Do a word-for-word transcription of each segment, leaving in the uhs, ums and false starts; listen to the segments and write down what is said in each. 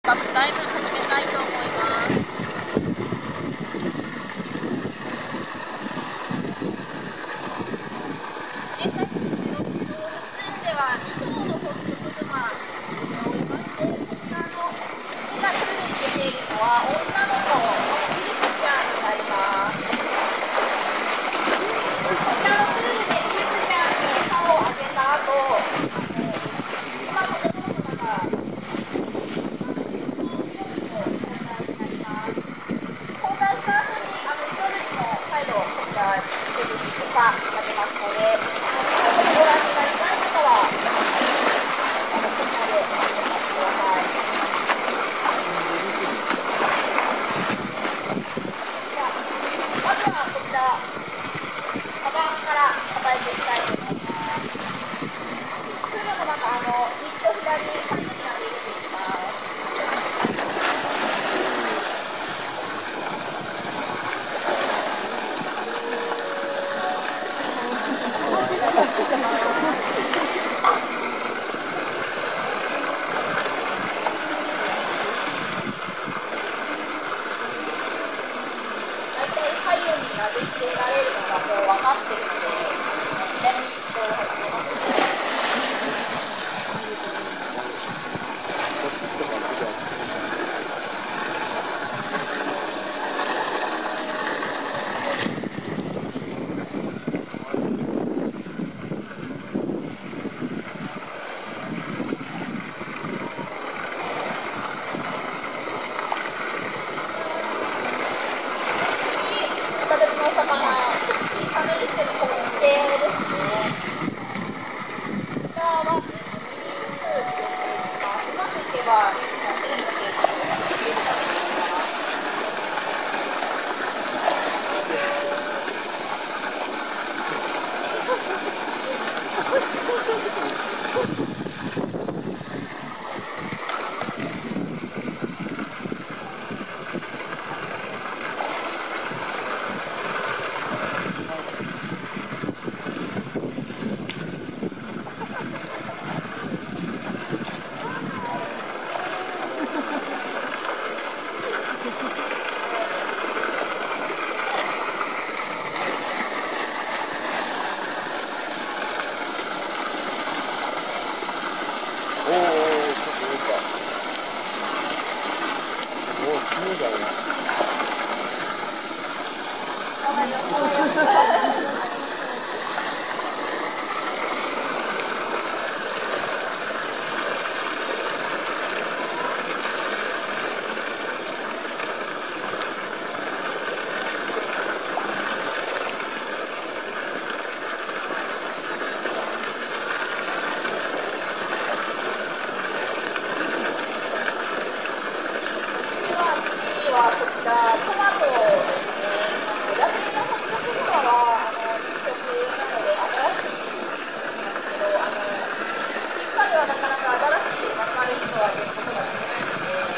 バックタイム始めたいと思います。現在、ろく動物園ではに頭のホッキョクグマがおりまして、こちらの今プールに出ているのは女の子のミルクちゃんになります。こちらのプールでミルクちゃんに歯をあげた後、今の男の子がが出てきてかやってますので、ご覧になりたい方はこちらでお待ちください。まずはこちら、カバンから叩いていきたいと思います。プールの中、あの右と左に左右に入れていきます。なでつけられるのがもう分かっているので、ね、こう始めますね。お魚、小さめにしてるホッケですね。こちらはにミリずつ入れていきます。うまくいけば、全部入れることができるかと思います。こちらトマトですね。野生のホッキョクグマはあの肉食なので新しいんですけど、あの実家ではなかなか新しいまかりとは出ることができないので、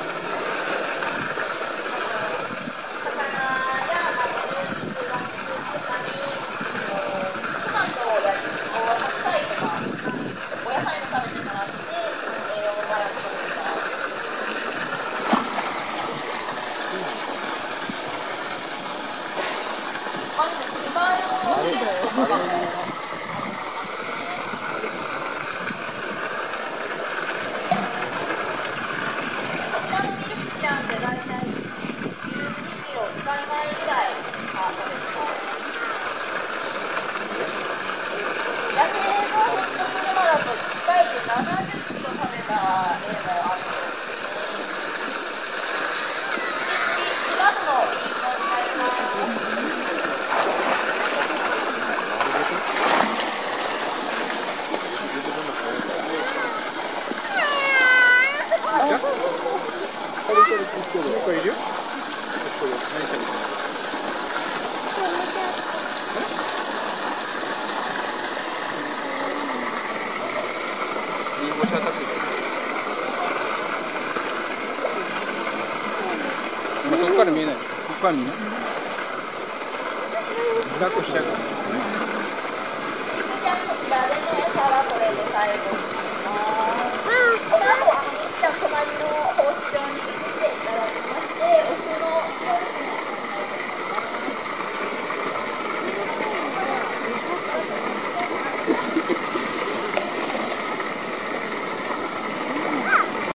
魚やあの肉がとかにトマトや白菜とかお野菜も食べてもらって栄養をバランスを取ってもらう。 そこから見えない。ここから見えない。抱っこしちゃうから。 こちらでの餌はこれで最後にします。この後、あの、みっちゃん隣の